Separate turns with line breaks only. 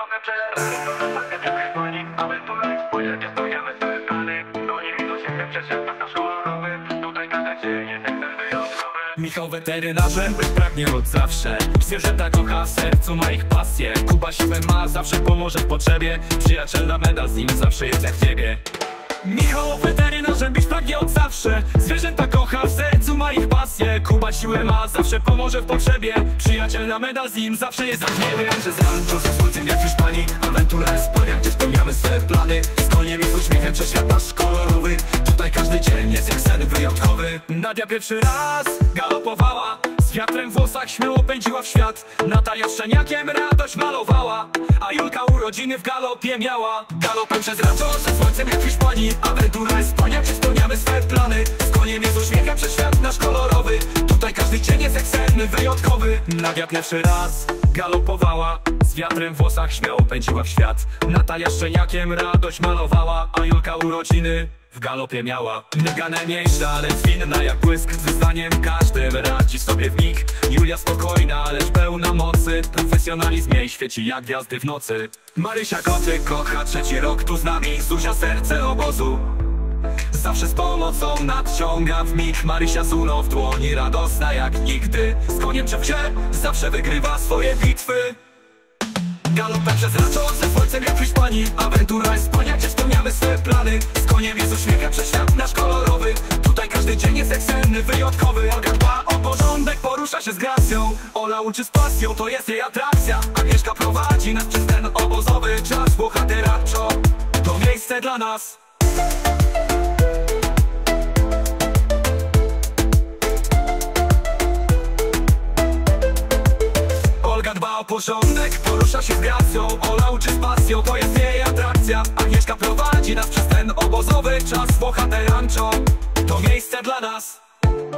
Mamy przerwę, pani, awantury, spojrzenie, stojemy sobie plany. Do nich widzą się przeszedł nasz kolorowy. Tutaj każdy dzieje, ten wyjątkowy.
Michał weterynarzem być pragnie od zawsze. Zwierzęta kocha, w sercu ma ich pasję. Kuba siłę ma, zawsze pomoże w potrzebie. Przyjaciel na medal, z nim zawsze jest jak ciebie. Michał weterynarzem być pragnie od zawsze. Zwierzęta kocha, w sercu ma ich pasję. Kuba siłę ma, zawsze pomoże w potrzebie. Przyjaciel na medal, z nim zawsze jest jak ciebie. Przez rancho ze słońcem jak już pani. Awantura jest pełnia, gdzie spełniamy swe plany. Z koniem i z uśmiechem przez świat nasz kolorowy. Tutaj każdy dzień jest jak sen wyjątkowy. Nadia pierwszy raz galopowała. Z wiatrem w włosach śmiało pędziła w świat. Natalia szczeniakiem radość malowała. A Julka urodziny w galopie miała. Galopem przez rancho ze słońcem jak w Hiszpanii. Awantura jest pełnia, gdzie spełniamy swe plany. Z koniem i z uśmiechem przez świat nasz kolorowy. Tutaj każdy dzień jest jak sen wyjątkowy. Nadia pierwszy raz galopowała. Z wiatrem w włosach śmiało pędziła w świat. Natalia szczeniakiem radość malowała. A Julka urodziny w galopie miała. Nagane miejsca, ale zwinna jak błysk. Z wyzwaniem każdym radzi sobie w mig. Julia spokojna, lecz pełna mocy. Profesjonalizm jej świeci jak gwiazdy w nocy. Marysia koty kocha trzeci rok tu z nami. Zuzia serce obozu zawsze z pomocą nadciąga w mig. Marysia z ulą w dłoni, radosna jak nigdy. Z koniem czy w grze zawsze wygrywa swoje bitwy. Galopem przez rancho ze słońcem jak w Hiszpanii. Awantura jest pełnia, gdzie spełniamy swe plany. Z koniem jest uśmiechem przez świat nasz kolorowy. Tutaj każdy dzień jest jak sen wyjątkowy. Olga dba o porządek, porusza się z gracją. Ola uczy z pasją, to jest jej atrakcja. Agnieszka prowadzi nas przez ten obozowy czas. Bohateraczo, to miejsce dla nas. Olga dba o porządek, porusza się z gracją. Ola uczy z pasją, to jest jej atrakcja. Agnieszka prowadzi nas przez ten obozowy czas. Bohater rancho, to miejsce dla nas.